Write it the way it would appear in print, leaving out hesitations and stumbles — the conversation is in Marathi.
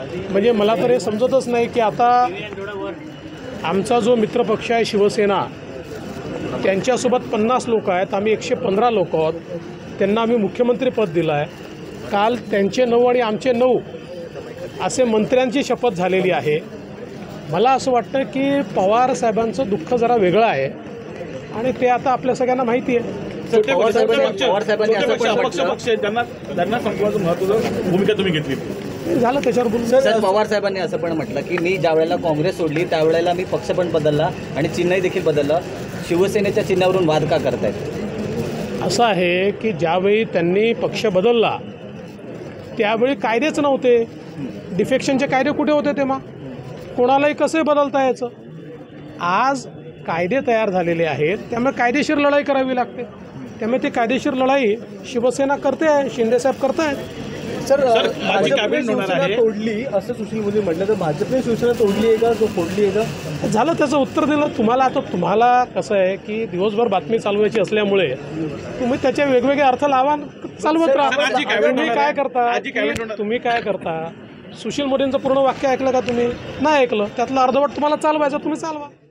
म्हणजे मला तर हे समजतच नाही की आता आमचा जो मित्रपक्ष आहे शिवसेना, त्यांच्यासोबत 50 लोक आहेत, आम्ही 115 लोक आहोत. त्यांना आम्ही मुख्यमंत्रीपद दिलं आहे. काल त्यांचे 9 आणि आमचे 9 असे मंत्र्यांची शपथ झालेली आहे. मला असं वाटतं की पवार साहेबांचं दुःख जरा वेगळं आहे आणि ते आता आपल्या सगळ्यांना माहिती आहे. पवार साहेबांनी त्यांना संपवायचं महत्त्वाचं भूमिका तुम्ही घेतली झालं त्याच्यावर बोलून. सर, पवार साहेबांनी असं पण म्हटलं की मी ज्या वेळेला काँग्रेस सोडली त्यावेळेला मी पक्ष पण बदलला आणि चिन्हही देखील बदललं. शिवसेनेच्या चिन्हावरून वाद का करतायत? असं आहे की ज्यावेळी त्यांनी पक्ष बदलला त्यावेळी कायदेच नव्हते. डिफेक्शनचे कायदे कुठे होते तेव्हा? कोणालाही कसंही बदलता यायचं. आज कायदे तयार झालेले आहेत, त्यामुळे कायदेशीर लढाई करावी लागते. त्यामुळे ती कायदेशीर लढाई शिवसेना करते आहे, शिंदेसाहेब करत आहेत. सर, भाजपने शिवसेना तोडली असं सुशील मोदी म्हटलं, तर भाजपने शिवसेना तोडली आहे का, तो फोडली आहे का? झालं, त्याचं उत्तर दिलं तुम्हाला. आता तुम्हाला कसं आहे की दिवसभर बातमी चालवायची असल्यामुळे तुम्ही त्याचे वेगवेगळे अर्थ लावा, चालवत राहा. तुम्ही काय करता सुशील मोदींचं पूर्ण वाक्य ऐकलं का तुम्ही? नाही ऐकलं. त्यातलं अर्धवट तुम्हाला चालवायचं, तुम्ही चालवा.